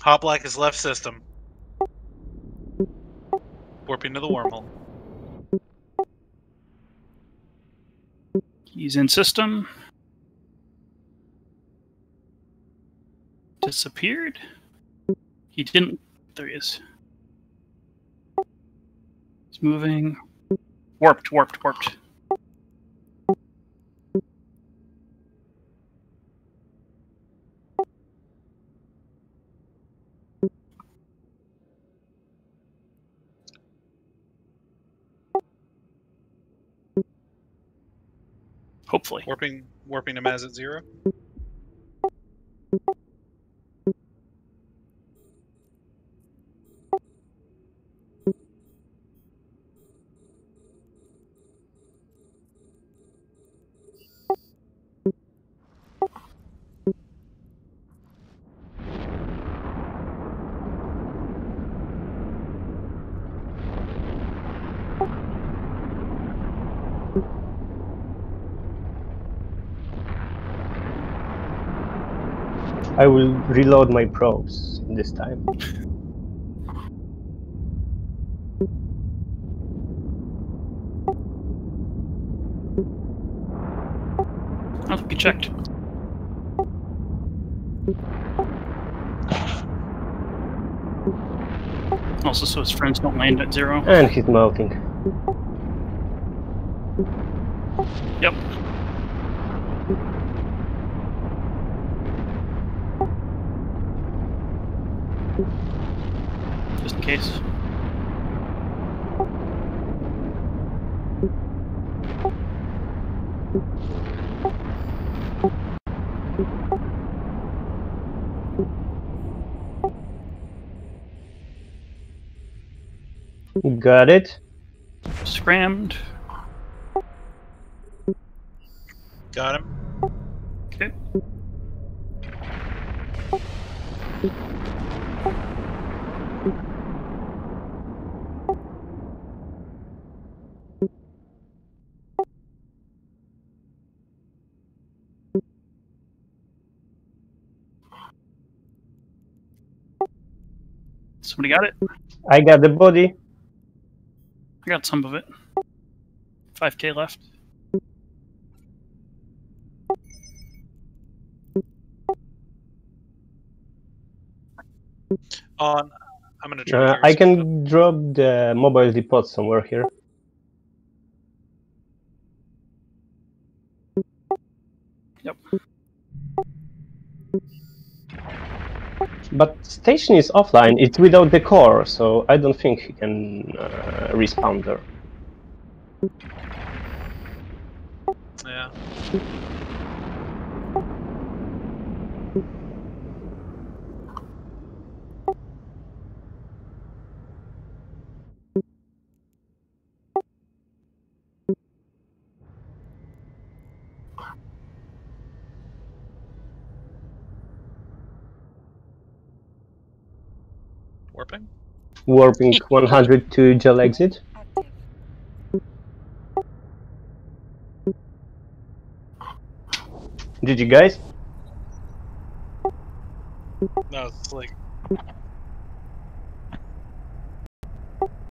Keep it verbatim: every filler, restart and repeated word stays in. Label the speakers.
Speaker 1: Hot Black has left system. Warping to the wormhole.
Speaker 2: He's in system. Disappeared. He didn't. There he is. He's moving. Warped, warped, warped. Hopefully.
Speaker 1: Warping, warping to Maz at zero.
Speaker 3: I will reload my probes this time.
Speaker 2: I think he checked. Also, so his friends don't land at zero.
Speaker 3: And he's melting.
Speaker 2: Yep. Just in case.
Speaker 3: Got it.
Speaker 2: Scrammed.
Speaker 1: Got him.
Speaker 2: Okay. Somebody got it?
Speaker 3: I got the body.
Speaker 2: I got some of it. five K left.
Speaker 1: On. I'm gonna try.
Speaker 3: Uh, I can drop the mobile depot somewhere here.
Speaker 2: Yep.
Speaker 3: But station is offline. It's without the core, so I don't think he can uh, respawn there.
Speaker 1: Yeah. Warping?
Speaker 3: Warping one hundred to gel exit. G G guys.
Speaker 1: No, it's like